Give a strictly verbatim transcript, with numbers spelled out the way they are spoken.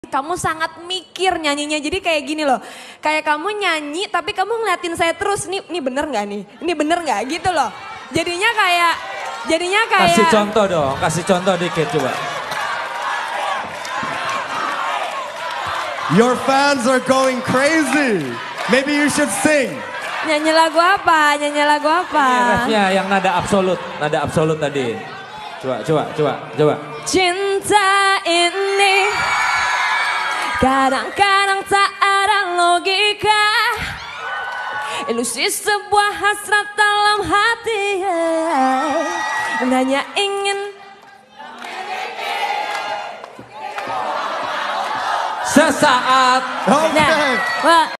Kamu sangat mikir nyanyinya, jadi kayak gini loh. Kayak kamu nyanyi tapi kamu ngeliatin saya terus, nih, ini bener gak nih? Ini bener gak gitu loh. Jadinya kayak, jadinya kayak. Kasih contoh dong, kasih contoh dikit coba. Your fans are going crazy. Maybe you should sing. Nyanyi lagu apa? Nyanyi lagu apa? Ini refnya yang nada absolut, nada absolut tadi. Coba, coba, coba, coba. Cinta ini kadang-kadang tak ada logika, ilusi sebuah hasrat dalam hati, dan hanya ingin sesaat. Okay. nah, wah.